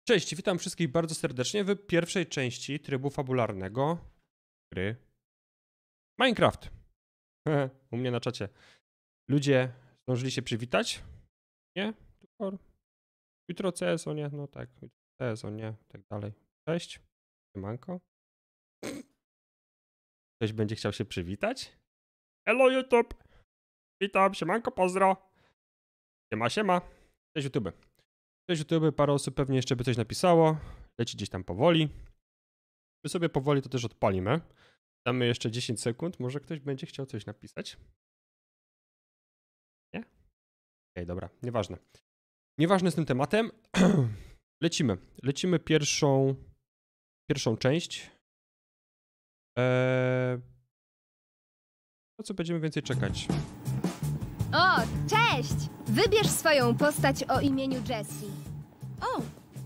Cześć, witam wszystkich bardzo serdecznie w pierwszej części trybu fabularnego gry Minecraft. U mnie na czacie. Ludzie zdążyli się przywitać? Nie? Tylko jutro CSO, nie? No tak, CSO, nie? Tak dalej. Cześć. Siemanko. Ktoś będzie chciał się przywitać? Hello YouTube! Witam, siemanko, pozdro! Siema. Cześć YouTube. Cześć YouTube, parę osób pewnie jeszcze by coś napisało. Leci gdzieś tam powoli. My sobie powoli to też odpalimy. Damy jeszcze 10 sekund, może ktoś będzie chciał coś napisać. Nie? Okej, dobra, nieważne. Nieważne z tym tematem. Lecimy pierwszą część. Po co będziemy więcej czekać? O, cześć! Wybierz swoją postać o imieniu Jessie. O!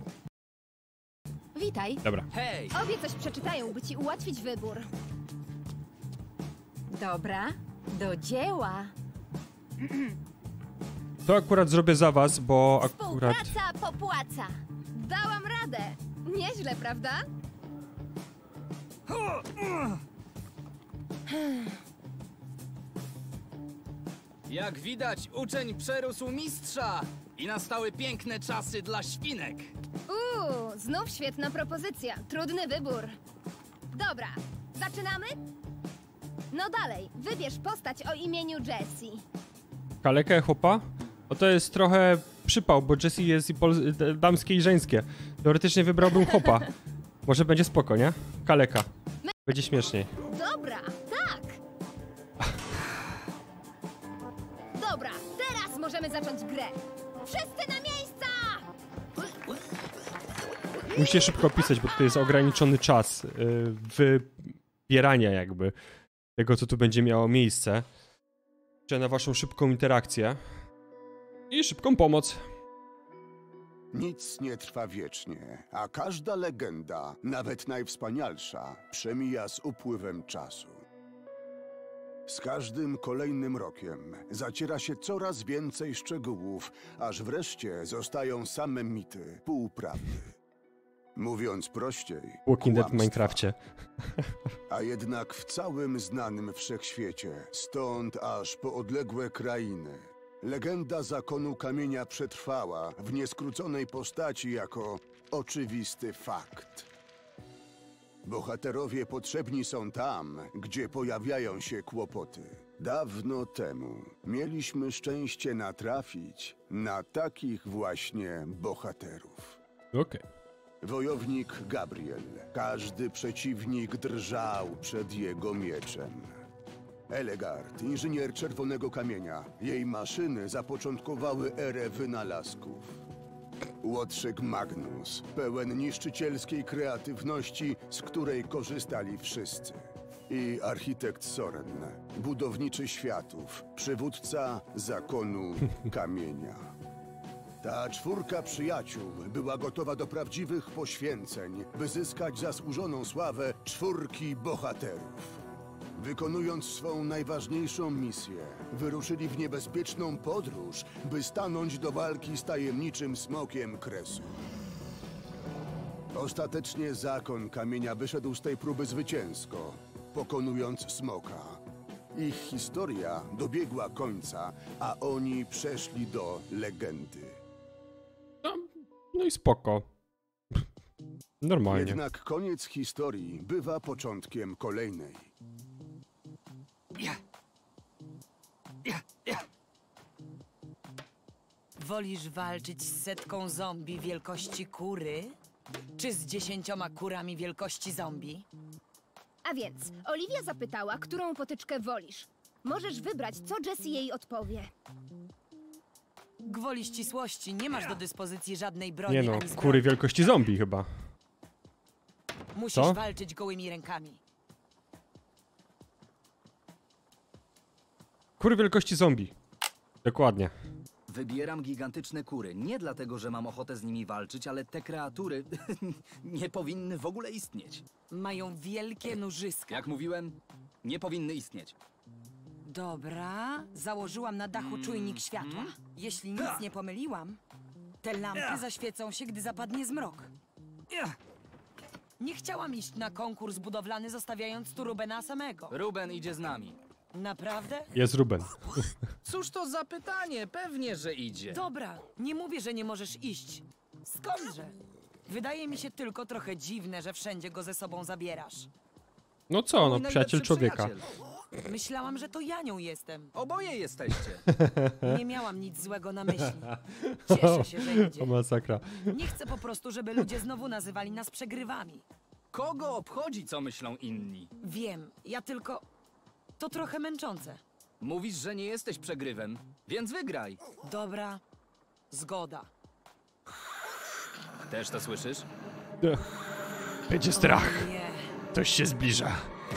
Witaj. Dobra. Hej! Obie coś przeczytają, by ci ułatwić wybór. Dobra, do dzieła. To akurat zrobię za was, bo akurat... Współpraca popłaca. Dałam radę. Nieźle, prawda? Jak widać, uczeń przerósł mistrza i nastały piękne czasy dla świnek. Znów świetna propozycja. Trudny wybór. Dobra, zaczynamy? No dalej, wybierz postać o imieniu Jessie. Kalekę chłopa? No to jest trochę przypał, bo Jessie jest i damskie i żeńskie. Teoretycznie wybrałbym chłopa. Może będzie spoko, nie? Kaleka. Będzie śmieszniej. Dobra, tak. Dobra, teraz możemy zacząć grę. Wszyscy na miejsca! Musicie szybko opisać, bo to jest ograniczony czas wybierania jakby tego, co tu będzie miało miejsce. Liczę na waszą szybką interakcję i szybką pomoc. Nic nie trwa wiecznie, a każda legenda, nawet najwspanialsza, przemija z upływem czasu. Z każdym kolejnym rokiem zaciera się coraz więcej szczegółów, aż wreszcie zostają same mity, półprawdy. Mówiąc prościej, Walking Dead w kłamstwa. Minecrafcie. A jednak w całym znanym wszechświecie, stąd aż po odległe krainy, legenda zakonu kamienia przetrwała w nieskróconej postaci jako oczywisty fakt. Bohaterowie potrzebni są tam, gdzie pojawiają się kłopoty. Dawno temu mieliśmy szczęście natrafić na takich właśnie bohaterów. Okej. Wojownik Gabriel. Każdy przeciwnik drżał przed jego mieczem. Elegard, inżynier czerwonego kamienia. Jej maszyny zapoczątkowały erę wynalazków. Łotrzyk Magnus, pełen niszczycielskiej kreatywności, z której korzystali wszyscy. I architekt Soren, budowniczy światów, przywódca zakonu kamienia. Ta czwórka przyjaciół była gotowa do prawdziwych poświęceń, by zyskać zasłużoną sławę czwórki bohaterów. Wykonując swą najważniejszą misję, wyruszyli w niebezpieczną podróż, by stanąć do walki z tajemniczym smokiem kresu. Ostatecznie zakon kamienia wyszedł z tej próby zwycięsko, pokonując smoka. Ich historia dobiegła końca, a oni przeszli do legendy. No i spoko. Normalnie. Jednak koniec historii bywa początkiem kolejnej. Wolisz walczyć z setką zombie wielkości kury? Czy z 10 kurami wielkości zombie? A więc, Oliwia zapytała, którą potyczkę wolisz. Możesz wybrać, co Jessie jej odpowie. Gwoli ścisłości, nie masz do dyspozycji żadnej broni Nie no, ani zbroi. kury wielkości zombie chyba. Musisz Co? walczyć gołymi rękami. Kury wielkości zombie. Dokładnie. Wybieram gigantyczne kury. Nie dlatego, że mam ochotę z nimi walczyć, ale te kreatury nie powinny w ogóle istnieć. Mają wielkie nóżyska. Jak mówiłem, nie powinny istnieć. Dobra, założyłam na dachu czujnik światła. Jeśli nic nie pomyliłam, Te lampy zaświecą się, gdy zapadnie zmrok. Nie chciałam iść na konkurs budowlany, zostawiając tu Rubena samego. Ruben idzie z nami. Naprawdę? Jest Ruben. Cóż to za pytanie? Pewnie, że idzie. Dobra, nie mówię, że nie możesz iść. Skądże? Wydaje mi się tylko trochę dziwne, że wszędzie go ze sobą zabierasz. No co, Mój no najlepszy przyjaciel człowieka. przyjaciel. Myślałam, że to ja nią jestem. Oboje jesteście. Nie miałam nic złego na myśli. Cieszę się, że idzie. O masakra. Nie chcę po prostu, żeby ludzie znowu nazywali nas przegrywami. Kogo obchodzi, co myślą inni? Wiem, ja tylko... To trochę męczące. Mówisz, że nie jesteś przegrywem, więc wygraj. Dobra, zgoda. Też to słyszysz? Będzie strach. Nie. Coś się zbliża.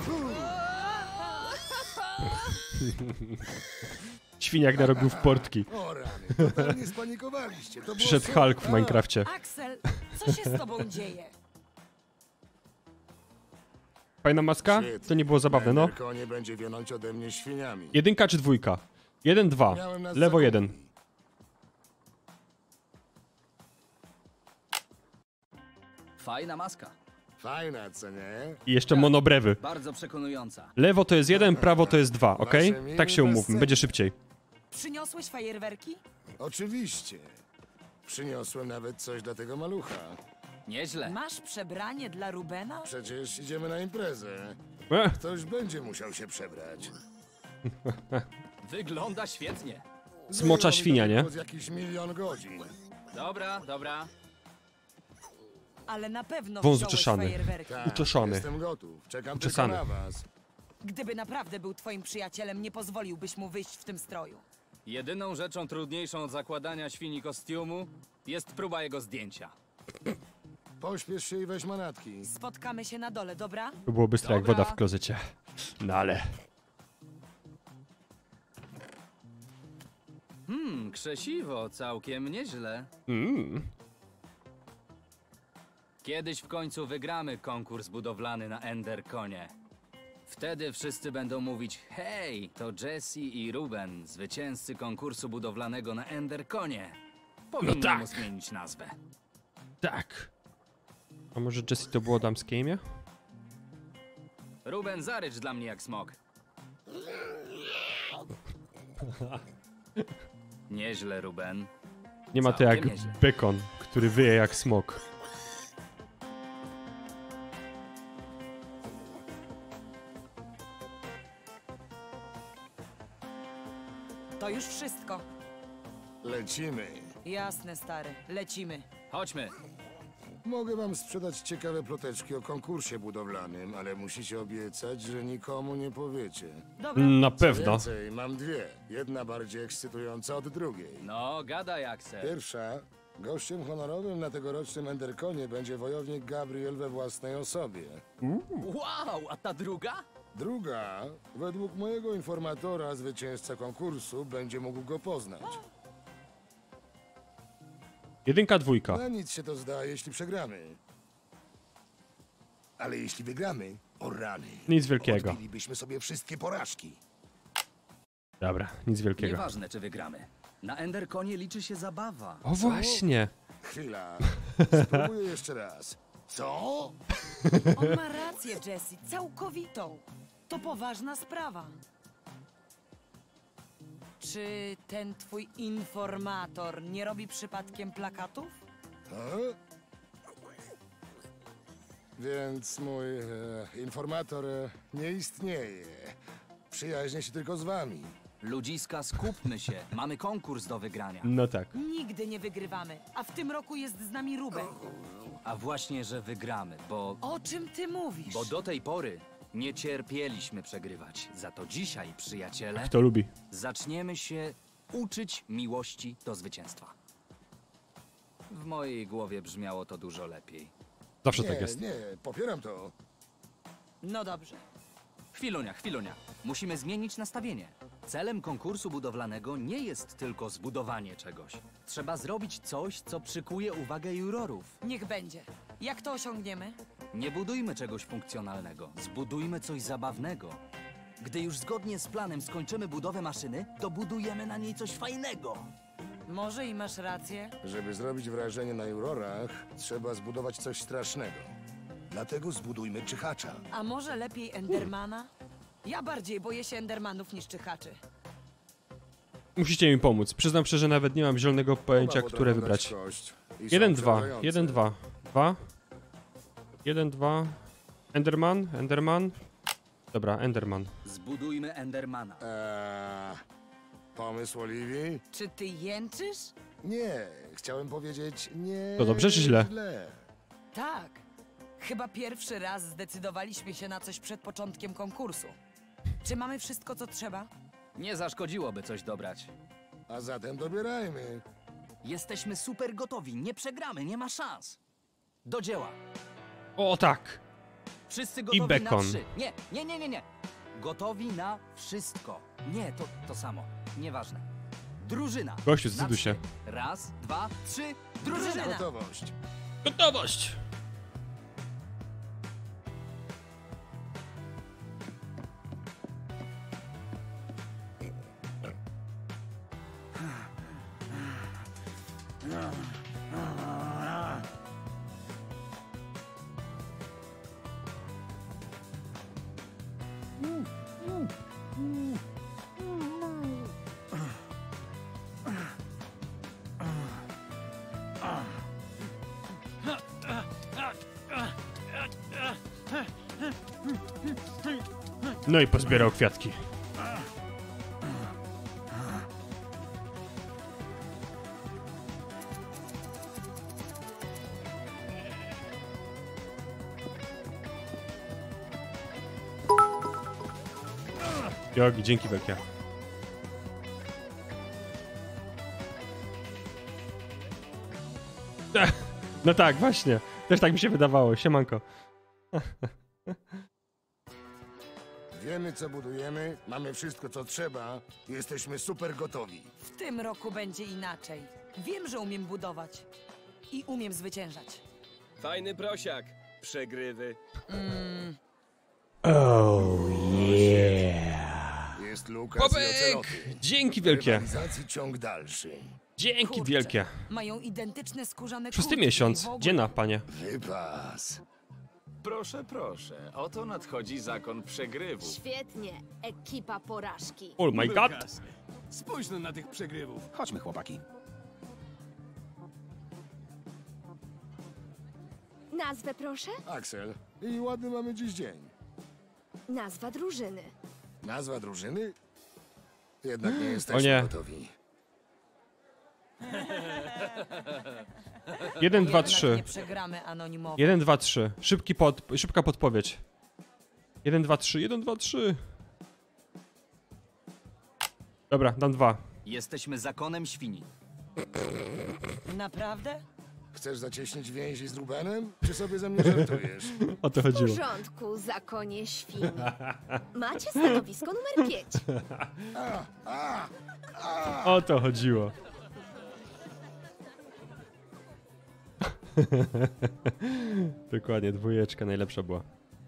Świniak narobił w portki. O rany, totalnie spanikowaliście. To było Przyszedł super. Hulk w Minecrafcie. Axel, co się z tobą dzieje? Fajna maska? To nie było zabawne, no. Tylko nie będzie wionąć ode mnie świniami. 1 czy 2? 1, 2. Miałem nas Lewo za 1. kupi. Fajna maska. Fajna, co nie? I jeszcze monobrewy. Bardzo przekonująca. Lewo to jest 1, prawo to jest 2, ok? Wasze miny Tak się umówmy, bezcenne. będzie szybciej. Przyniosłeś fajerwerki? Oczywiście. Przyniosłem nawet coś dla tego malucha. Nieźle. Masz przebranie dla Rubena? Przecież idziemy na imprezę. Ktoś będzie musiał się przebrać. Wygląda świetnie. Smocza Było mi świnia, to nie? tylko z jakiś 1 000 000 godzin. Dobra, dobra. Ale na pewno Wąs wziąłeś uczeszany. fajerwerki. Tak, Uczesany. jestem gotów. Czekam Uczesany. tylko na was. Gdyby naprawdę był twoim przyjacielem, nie pozwoliłbyś mu wyjść w tym stroju. Jedyną rzeczą trudniejszą od zakładania świni kostiumu jest próba jego zdjęcia. Pośpiesz się i weź manatki. Spotkamy się na dole, dobra? To było bystre jak Dobra. woda w klozecie. No ale... Krzesiwo, całkiem nieźle. Kiedyś w końcu wygramy konkurs budowlany na Enderconie. Wtedy wszyscy będą mówić: hej, to Jesse i Ruben, zwycięzcy konkursu budowlanego na Enderconie. Powinni tak. mu zmienić nazwę. Tak. A może Jessie to było damskie imię? Ruben, zarycz dla mnie jak smok. Nieźle, Ruben. Nie ma to Całkiem jak nieźle. bekon, który wyje jak smok. To już wszystko. Lecimy. Jasne, stary. Lecimy. Chodźmy. Mogę wam sprzedać ciekawe ploteczki o konkursie budowlanym, ale musicie obiecać, że nikomu nie powiecie. Dobra. Na Co pewno. więcej, mam dwie. Jedna bardziej ekscytująca od drugiej. No, gadaj, Axel. Pierwsza. Gościem honorowym na tegorocznym Enderconie będzie wojownik Gabriel we własnej osobie. Wow, a ta druga? Druga. Według mojego informatora zwycięzca konkursu będzie mógł go poznać. 1, 2. Na nic się to zda, jeśli przegramy. Ale jeśli wygramy, o rany. Nic wielkiego. Odbilibyśmy sobie wszystkie porażki. Dobra, nic wielkiego. Nieważne, czy wygramy. Na Enderconie liczy się zabawa. O właśnie. Chwila. Spróbuję jeszcze raz. Co? On ma rację, Jessie. Całkowitą. To poważna sprawa. Czy ten twój informator nie robi przypadkiem plakatów? A? Więc mój informator nie istnieje. Przyjaźnię się tylko z wami. Ludziska, skupmy się. Mamy konkurs do wygrania. No tak. Nigdy nie wygrywamy, a w tym roku jest z nami Ruben. A właśnie, że wygramy, O czym ty mówisz? bo do tej pory nie cierpieliśmy przegrywać. Za to dzisiaj, przyjaciele, Kto lubi? zaczniemy się uczyć miłości do zwycięstwa. W mojej głowie brzmiało to dużo lepiej. Zawsze Nie, tak jest. nie, popieram to. No dobrze. Chwilunia, chwilunia. Musimy zmienić nastawienie. Celem konkursu budowlanego nie jest tylko zbudowanie czegoś. Trzeba zrobić coś, co przykuje uwagę jurorów. Niech będzie. Jak to osiągniemy? Nie budujmy czegoś funkcjonalnego, zbudujmy coś zabawnego. Gdy już zgodnie z planem skończymy budowę maszyny, dobudujemy na niej coś fajnego. Może i masz rację. Żeby zrobić wrażenie na jurorach, trzeba zbudować coś strasznego. Dlatego zbudujmy czyhacza. A może lepiej Endermana? Ja bardziej boję się Endermanów niż czyhaczy. Musicie mi pomóc. Przyznam szczerze, nawet nie mam zielonego pojęcia, Oba które potrafią dać wybrać. kość i są 1-2, przerażające. 1-2. 2. 1-2. Enderman. Dobra, Enderman. Zbudujmy Endermana. Pomysł Oliwii? Czy ty jęczysz? Nie, chciałem powiedzieć nie. To dobrze czy źle? Tak. Chyba pierwszy raz zdecydowaliśmy się na coś przed początkiem konkursu. Czy mamy wszystko, co trzeba? Nie zaszkodziłoby coś dobrać. A zatem dobierajmy. Jesteśmy super gotowi, nie przegramy, nie ma szans. Do dzieła. O tak! Wszyscy gotowi bacon. na 3. Nie. Gotowi na wszystko. Nie, to samo. Nieważne. Drużyna. Gościu, Na zdecyduj się. 3. Raz, 2, 3. Drużyna. Gotowość. Gotowość! No i pozbierał kwiatki. Jogi, dzięki wielkie. No tak, właśnie. Też tak mi się wydawało. Siemanko. Wiemy, co budujemy, mamy wszystko, co trzeba. Jesteśmy super gotowi. W tym roku będzie inaczej. Wiem, że umiem budować. I umiem zwyciężać. Fajny prosiak. Przegrywy. Jest Lukas i Oceloty. Dzięki wielkie. Rywalizacji ciąg dalszy. Dzięki Kurczę, wielkie. Mają identyczne skórzane 6 kurtki miesiąc. i w ogóle- Dziena, panie. Wypas. Proszę, proszę. Oto nadchodzi zakon przegrywu. Świetnie, ekipa porażki. Oh my god. Spójrz no na tych przegrywów. Chodźmy, chłopaki. Nazwę proszę? Axel. I ładny mamy dziś dzień. Nazwa drużyny. Nazwa drużyny? Jednak nie jesteśmy O nie. gotowi. 1, 2, Jednak 3. nie przegramy anonimowo. 1, 2, 3. Szybka podpowiedź. 1, 2, 3. 1, 2, 3. Dobra, dam 2. Jesteśmy zakonem świni. Naprawdę? Chcesz zacieśnić więzi z Rubenem? Czy sobie ze mnie żartujesz? O to W chodziło. porządku, zakonie świni. Macie stanowisko numer 5. O to chodziło. Dokładnie, 2 najlepsza była.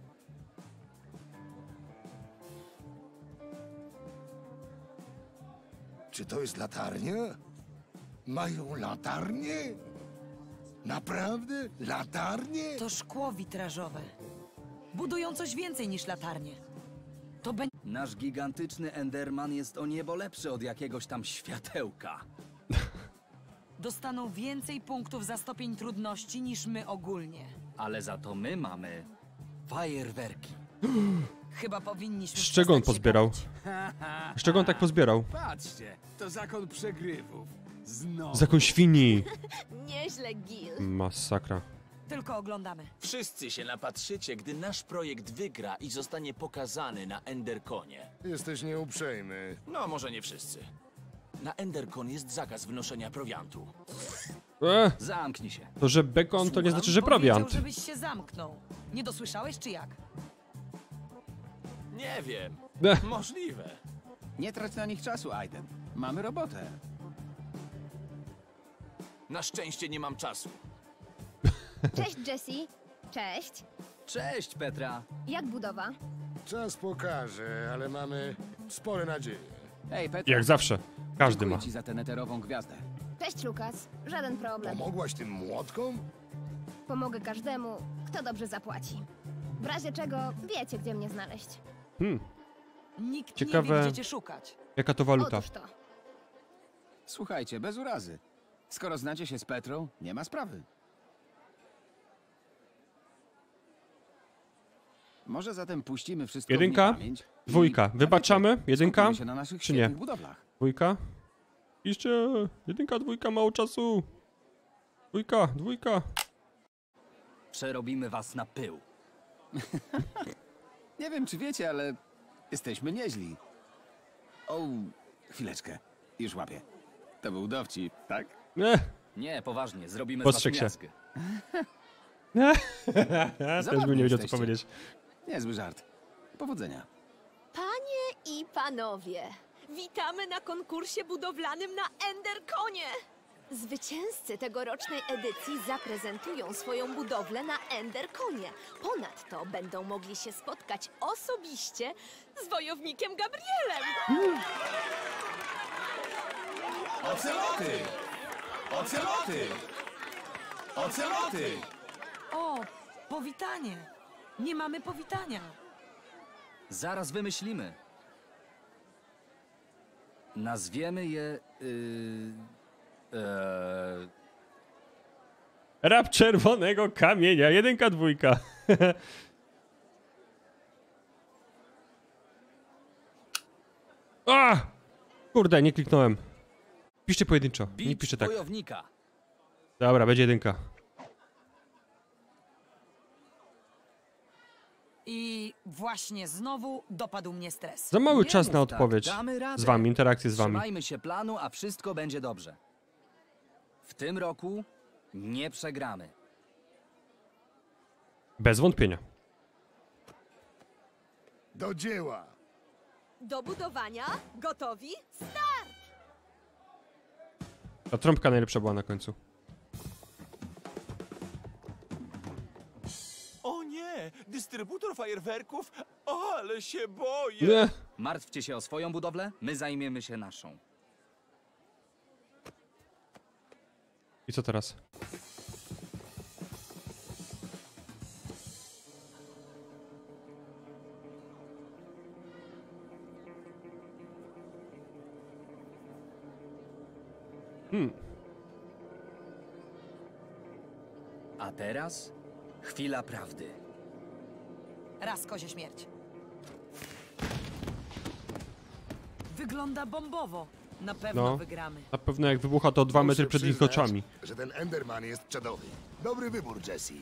Czy to jest latarnia? Mają latarnie? Naprawdę? Latarnie? To szkło witrażowe. Budują coś więcej niż latarnie. To będzie... Nasz gigantyczny Enderman jest o niebo lepszy od jakiegoś tam światełka. Dostaną więcej punktów za stopień trudności niż my ogólnie. Ale za to my mamy fajerwerki. Chyba powinniśmy... Z czego on przestać się pozbierał? bawić. Z czego on tak pozbierał? Patrzcie, to zakon przegrywów. Znowu. Zakon świni. Nieźle, Gil. Masakra. Tylko oglądamy. Wszyscy się napatrzycie, gdy nasz projekt wygra i zostanie pokazany na Enderconie. Jesteś nieuprzejmy. No, może nie wszyscy. Na Endercon jest zakaz wnoszenia prowiantu. Zamknij się. To, że bekon to nie znaczy, że Powiedział, prowiant. żebyś się zamknął. Nie dosłyszałeś, czy jak? Nie wiem. Ech. Możliwe. Nie trać na nich czasu, Aiden. Mamy robotę. Na szczęście nie mam czasu. Cześć, Jessie. Cześć. Cześć, Petra. Jak budowa? Czas pokaże, ale mamy spore nadzieje. Hej, Petra. Jak zawsze. Każdy ma. Dziękuję ci za tę neterową gwiazdę. Cześć, Lukas. Żaden problem. Pomogłaś tym młotkom? Pomogę każdemu, kto dobrze zapłaci. W razie czego wiecie, gdzie mnie znaleźć. Nikt Ciekawe. nie wie, gdzie cię szukać. Jaka to waluta? Otóż to. Słuchajcie, bez urazy. Skoro znacie się z Petrą, nie ma sprawy. Może zatem puścimy wszystko Jedynka? w niepamięć i- Dwójka. Wybaczamy? Jedynka? skupimy się na naszych Czy nie? świetnych budowlach. Dwójka? Jeszcze jedynka, dwójka, mało czasu. Dwójka, dwójka. Przerobimy was na pył. Nie wiem, czy wiecie, ale jesteśmy nieźli. O, chwileczkę. Już łapię. To był dowcip, tak? Nie, poważnie, zrobimy z Postrzegł was się. miazgę. Też bym nie wiedział, co jesteście. powiedzieć. Niezły żart. Powodzenia. Panie i panowie, witamy na konkursie budowlanym na Enderconie! Zwycięzcy tegorocznej edycji zaprezentują swoją budowlę na Enderconie. Ponadto będą mogli się spotkać osobiście z wojownikiem Gabrielem. Oceloty! Oceloty! Oceloty! O, powitanie. Nie mamy powitania. Zaraz wymyślimy. Nazwiemy je... Rap czerwonego kamienia. Jedynka, dwójka. A! Kurde, nie kliknąłem. Piszcie pojedynczo. Nie Bicz piszcie tak. wojownika. Dobra, będzie jedynka. I właśnie znowu dopadł mnie stres. Za mały Nie czas mów na tak, odpowiedź. damy radę. Z wami, interakcję z wami. Trzymajmy się planu, a wszystko będzie dobrze. W tym roku nie przegramy. Bez wątpienia. Do dzieła! Do budowania? Gotowi? Ta trąbka najlepsza była na końcu. O nie! Dystrybutor fajerwerków? O, ale się boję! Nie. Martwcie się o swoją budowlę, my zajmiemy się naszą. I co teraz? A teraz chwila prawdy. Raz kozie śmierć. Wygląda bombowo. Na pewno No. wygramy. Na pewno jak wybucha to 2 metry Muszę przed ich przyznać, oczami. że ten Enderman jest czadowy. Dobry wybór, Jesse.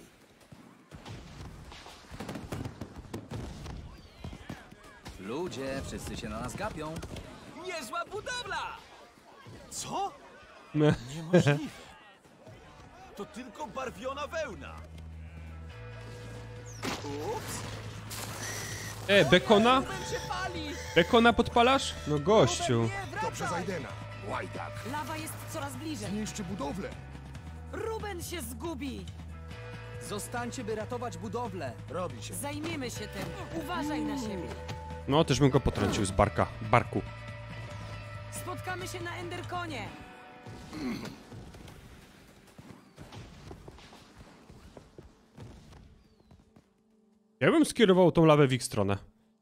Ludzie, wszyscy się na nas gapią. Niezła budowla! Co? Nie. Niemożliwe. To tylko barwiona wełna. Ups! Bekona? Ruben się pali! Bekona podpalasz? No gościu. To przez Aidena. Łajdak. Lawa jest coraz bliżej. Zniszczy budowlę. Ruben się zgubi. Zostańcie, by ratować budowlę. Robi się. Zajmiemy się tym. Uważaj na siebie. No, też bym go potrącił z barku. Spotkamy się na Enderconie. Ja bym skierował tą lawę w ich stronę.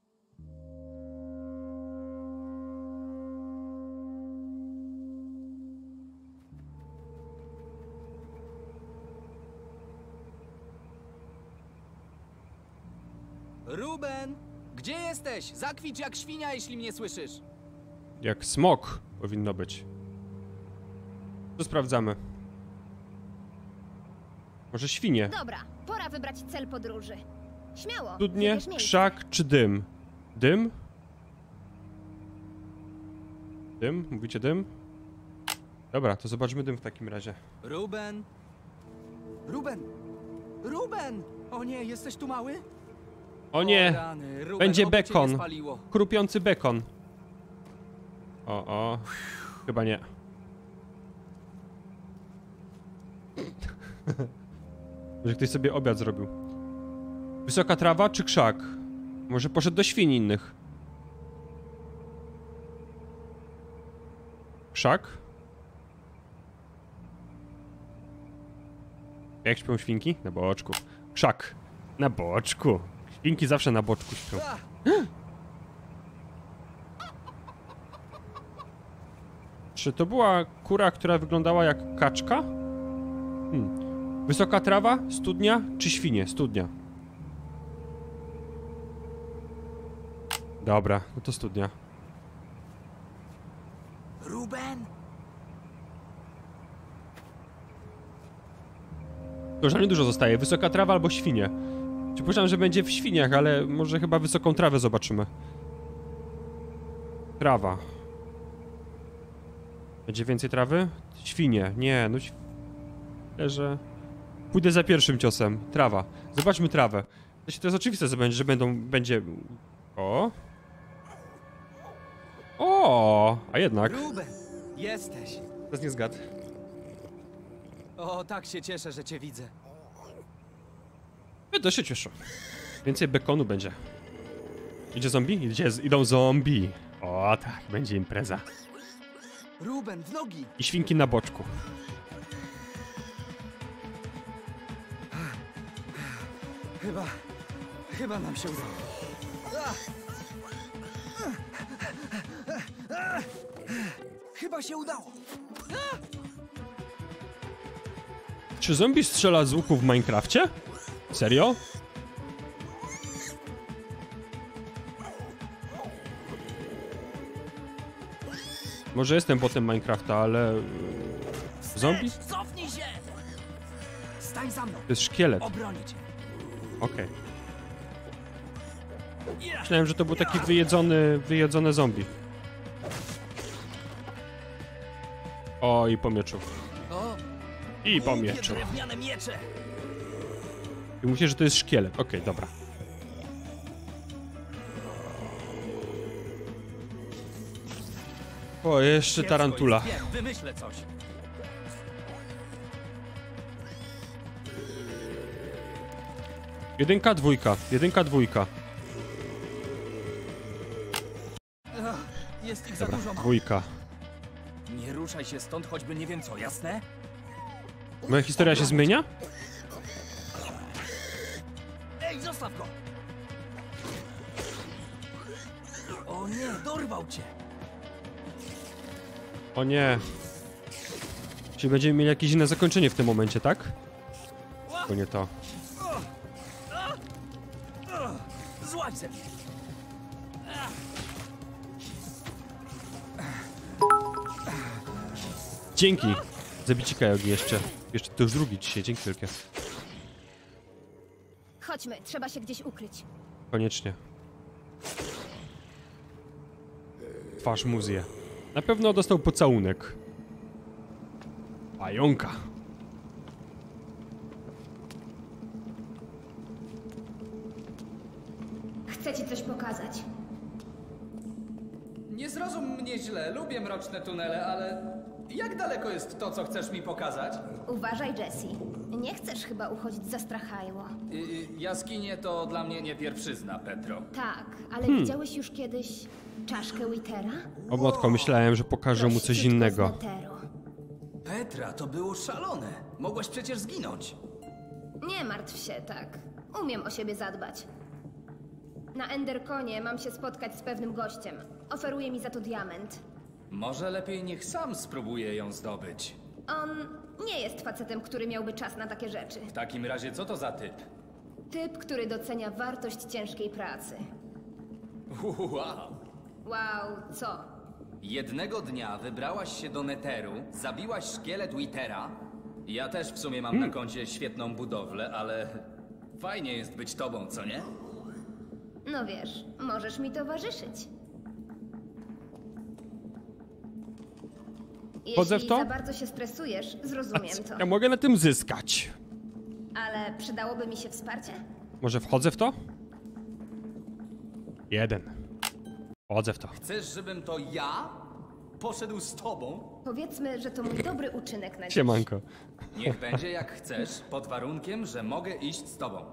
Ruben, gdzie jesteś? Zakwicz jak świnia, jeśli mnie słyszysz. Jak smok powinno być. To sprawdzamy. Może świnie? Dobra, pora wybrać cel podróży. Śmiało. Studnie, wybierz miejsce. krzak czy dym? Dym? Dym? Mówicie dym? Dobra, to zobaczmy dym w takim razie. Ruben! Ruben! Ruben! O nie, jesteś tu mały? O nie! O rany, Ruben, Będzie oby cię nie bekon. spaliło. Krupiący bekon. O. Chyba nie. Może ktoś sobie obiad zrobił. Wysoka trawa czy krzak? Może poszedł do świń innych. Krzak? Jak śpią świnki? Na boczku. Krzak. Na boczku. Świnki zawsze na boczku śpią. Czy to była kura, która wyglądała jak kaczka? Wysoka trawa? Studnia? Czy świnie? Studnia. Dobra, no to studnia. Ruben? To już nam niedużo zostaje. Wysoka trawa albo świnie. Przypuszczam, że będzie w świniach, ale może chyba wysoką trawę zobaczymy. Trawa. Będzie więcej trawy? Świnie. Nie, no... że... Pójdę za pierwszym ciosem. Trawa. Zobaczmy trawę. To jest oczywiste, że będzie... O! O! A jednak. Ruben, jesteś. To jest nie zgad. O, tak się cieszę, że cię widzę. Ja też się cieszę. Więcej bekonu będzie. Idzie zombie? Idą zombie. O tak, będzie impreza. Ruben, w nogi! I świnki na boczku. Chyba nam się udało. Chyba się udało. Czy zombie strzela z łuku w Minecrafcie? Serio? Może jestem botem Minecrafta, ale... Zombie? Cofnij się! Stań za mną! To jest szkielet. Obronię cię. Okej. Myślałem, że to był taki wyjedzone zombie. O, i po mieczu. O, I po mieczu. drewniane miecze! I myślę, że to jest szkielet. Okej, dobra. O, jeszcze tarantula. Wymyślę coś. Jedynka, dwójka. Jedynka, dwójka. Jest ich za Dobra, dużo. dwójka. Nie ruszaj się stąd, choćby nie wiem co, jasne? Moja historia się zmienia? Ej, zostaw go! O nie, dorwał cię! O nie. Czyli będziemy mieli jakieś inne zakończenie w tym momencie, tak? Bo nie to. Złaź ze mnie! Dzięki. Zabici Kajogi jeszcze. Jeszcze to już drugi dzisiaj. Dzięki wielkie. Chodźmy, trzeba się gdzieś ukryć. Koniecznie. Twarz muzie. Na pewno dostał pocałunek. Pająka. Chcę ci coś pokazać. Nie zrozum mnie źle, lubię mroczne tunele, ale jak daleko jest to, co chcesz mi pokazać? Uważaj, Jesse. Nie chcesz chyba uchodzić za strachajło. Jaskinie to dla mnie nie pierwszyzna, Petro. Tak, ale widziałeś już kiedyś czaszkę Withera? O matko, myślałem, że pokażę mu coś Prościutko innego. z Netheru. Petra, to było szalone. Mogłaś przecież zginąć. Nie martw się tak. Umiem o siebie zadbać. Na Enderconie mam się spotkać z pewnym gościem. Oferuje mi za to diament. Może lepiej niech sam spróbuje ją zdobyć. On nie jest facetem, który miałby czas na takie rzeczy. W takim razie co to za typ? Typ, który docenia wartość ciężkiej pracy. Wow. Wow, co? Jednego dnia wybrałaś się do Netheru, zabiłaś szkielet Withera. Ja też w sumie mam na koncie świetną budowlę, ale fajnie jest być tobą, co nie? No wiesz, możesz mi towarzyszyć. Wchodzę Jeśli w to? za bardzo się stresujesz, zrozumiem to. Ja mogę na tym zyskać. Ale przydałoby mi się wsparcie? Może wchodzę w to? Jeden. Wchodzę w to. Chcesz, żebym to ja poszedł z tobą? Powiedzmy, że to mój dobry uczynek na dziś. Siemanko. Niech będzie jak chcesz, pod warunkiem, że mogę iść z tobą.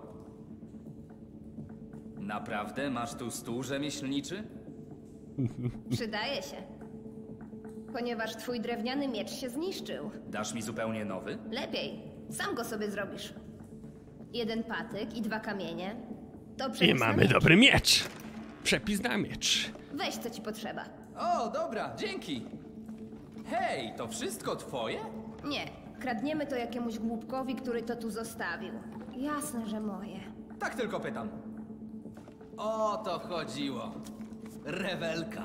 Naprawdę masz tu stół rzemieślniczy? Przydaje się. Ponieważ twój drewniany miecz się zniszczył. Dasz mi zupełnie nowy? Lepiej. Sam go sobie zrobisz. 1 patyk i 2 kamienie. To I przepis na mamy miecz. dobry miecz. Przepis na miecz. Weź, co ci potrzeba. O, dobra, dzięki. Hej, to wszystko twoje? Nie, kradniemy to jakiemuś głupkowi, który to tu zostawił. Jasne, że moje. Tak tylko pytam. O to chodziło. Rewelka.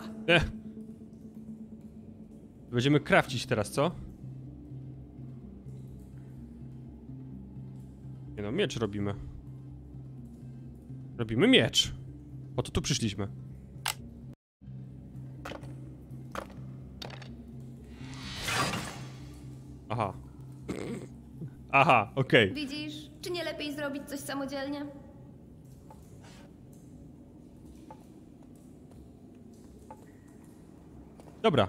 Będziemy crafcić teraz, co? Nie no, miecz robimy. Robimy miecz. Po to tu przyszliśmy. Aha. Aha, okej. Widzisz, czy nie lepiej zrobić coś samodzielnie? Dobra.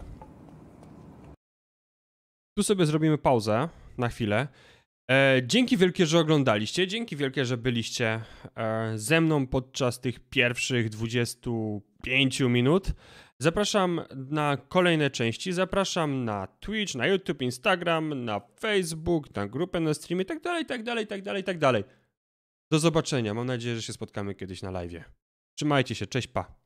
Tu sobie zrobimy pauzę na chwilę. Dzięki wielkie, że oglądaliście. Dzięki wielkie, że byliście ze mną podczas tych pierwszych 25 minut. Zapraszam na kolejne części. Zapraszam na Twitch, na YouTube, Instagram, na Facebook, na grupę na streamie i tak dalej, tak dalej, tak dalej, tak dalej. Do zobaczenia. Mam nadzieję, że się spotkamy kiedyś na live'ie. Trzymajcie się. Cześć, pa.